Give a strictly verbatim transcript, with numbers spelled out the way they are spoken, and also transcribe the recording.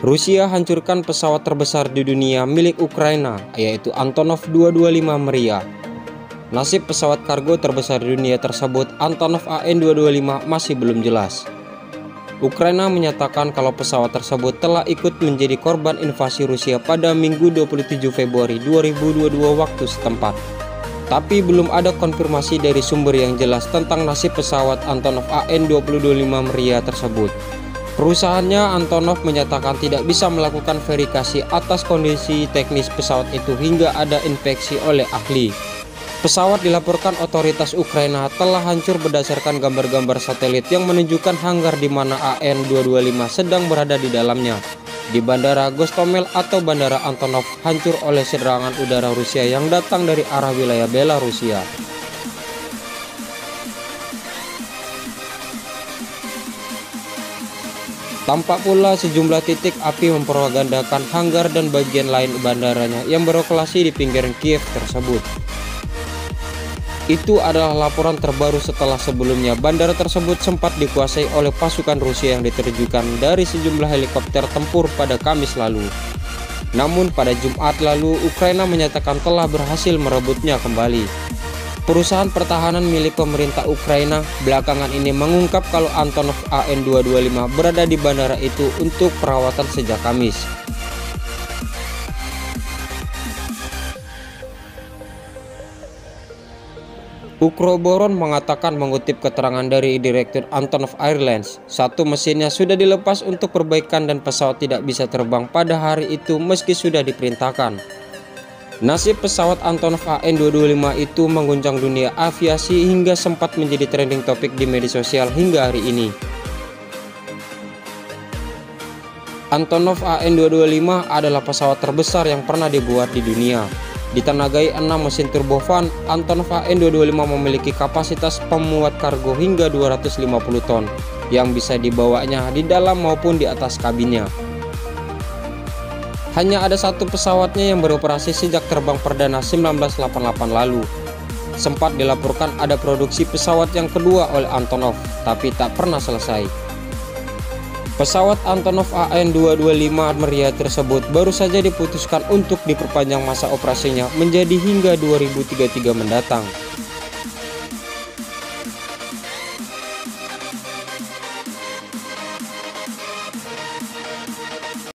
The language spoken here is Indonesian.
Rusia hancurkan pesawat terbesar di dunia milik Ukraina, yaitu Antonov dua dua lima Mriya. Nasib pesawat kargo terbesar di dunia tersebut, Antonov A N dua dua lima, masih belum jelas. Ukraina menyatakan kalau pesawat tersebut telah ikut menjadi korban invasi Rusia pada Minggu dua puluh tujuh Februari dua ribu dua puluh dua waktu setempat. Tapi belum ada konfirmasi dari sumber yang jelas tentang nasib pesawat Antonov A N dua dua lima Mriya tersebut. Perusahaannya Antonov menyatakan tidak bisa melakukan verifikasi atas kondisi teknis pesawat itu hingga ada inspeksi oleh ahli. Pesawat dilaporkan otoritas Ukraina telah hancur berdasarkan gambar-gambar satelit yang menunjukkan hanggar di mana A N dua dua lima sedang berada di dalamnya. Di Bandara Gostomel atau Bandara Antonov hancur oleh serangan udara Rusia yang datang dari arah wilayah Belarusia. Tampak pula sejumlah titik api mempropagandakan hanggar dan bagian lain bandaranya yang beroperasi di pinggiran Kiev tersebut. Itu adalah laporan terbaru setelah sebelumnya bandara tersebut sempat dikuasai oleh pasukan Rusia yang diterjunkan dari sejumlah helikopter tempur pada Kamis lalu. Namun pada Jumat lalu Ukraina menyatakan telah berhasil merebutnya kembali. Perusahaan pertahanan milik pemerintah Ukraina belakangan ini mengungkap kalau Antonov A N dua dua lima berada di bandara itu untuk perawatan sejak Kamis. Ukroboron mengatakan mengutip keterangan dari Direktur Antonov Airlines, satu mesinnya sudah dilepas untuk perbaikan dan pesawat tidak bisa terbang pada hari itu meski sudah diperintahkan. Nasib pesawat Antonov A N dua dua lima itu mengguncang dunia aviasi hingga sempat menjadi trending topik di media sosial hingga hari ini. Antonov A N dua dua lima adalah pesawat terbesar yang pernah dibuat di dunia. Ditenagai enam mesin turbofan, Antonov A N dua dua lima memiliki kapasitas pemuat kargo hingga dua ratus lima puluh ton yang bisa dibawanya di dalam maupun di atas kabinnya. Hanya ada satu pesawatnya yang beroperasi sejak terbang perdana seribu sembilan ratus delapan puluh delapan lalu. Sempat dilaporkan ada produksi pesawat yang kedua oleh Antonov, tapi tak pernah selesai. Pesawat Antonov A N dua dua lima Mriya tersebut baru saja diputuskan untuk diperpanjang masa operasinya menjadi hingga dua ribu tiga puluh tiga mendatang.